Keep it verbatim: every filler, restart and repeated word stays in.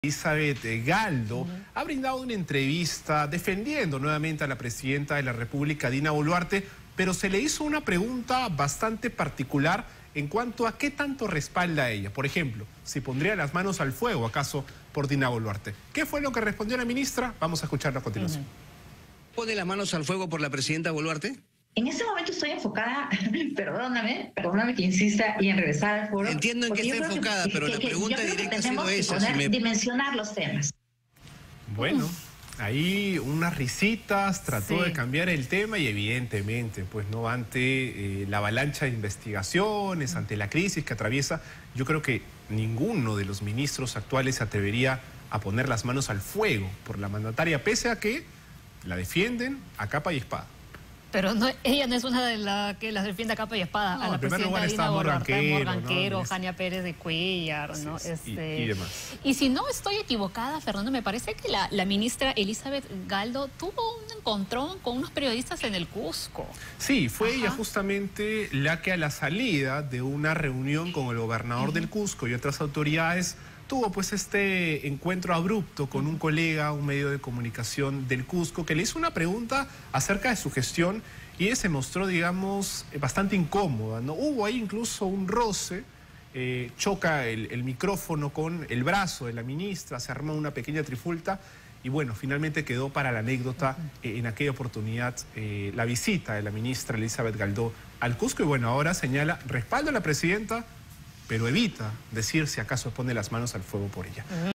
Elizabeth Galdo uh-huh. ha brindado una entrevista defendiendo nuevamente a la presidenta de la República, Dina Boluarte, pero se le hizo una pregunta bastante particular en cuanto a qué tanto respalda a ella. Por ejemplo, si pondría las manos al fuego, ¿acaso por Dina Boluarte? ¿Qué fue lo que respondió la ministra? Vamos a escucharlo a continuación. Uh-huh. ¿Pone las manos al fuego por la presidenta Boluarte? En este momento estoy enfocada, perdóname, perdóname que insista y en regresar al foro. Entiendo en qué está enfocada, que, pero que, la pregunta directa ha sido esa. Poner, si me... dimensionar los temas. Bueno, ahí unas risitas, trató sí. de cambiar el tema y evidentemente, pues no, ante eh, la avalancha de investigaciones, ante la crisis que atraviesa, yo creo que ninguno de los ministros actuales se atrevería a poner las manos al fuego por la mandataria, pese a que la defienden a capa y espada. Pero no, ella no es una de las que las defiende a capa y espada. No, a la presidenta Dina Boluarte, Morgan Quero, ¿no? Jania Pérez de Cuellar, ¿no? Sí, sí, este, y, y demás. Y si no estoy equivocada, Fernando, me parece que la, la ministra Elizabeth Galdo tuvo un encontrón con unos periodistas en el Cusco. Sí, fue Ajá. ella justamente la que a la salida de una reunión con el gobernador uh-huh. del Cusco y otras autoridades tuvo pues este encuentro abrupto con un colega, un medio de comunicación del Cusco, que le hizo una pregunta acerca de su gestión y ella se mostró, digamos, bastante incómoda, ¿no? Hubo ahí incluso un roce, eh, choca el, el micrófono con el brazo de la ministra, se armó una pequeña trifulta y bueno, finalmente quedó para la anécdota eh, en aquella oportunidad eh, la visita de la ministra Elizabeth Galdo al Cusco y bueno, ahora señala respaldo a la presidenta, pero evita decir si acaso pone las manos al fuego por ella. Uh-huh.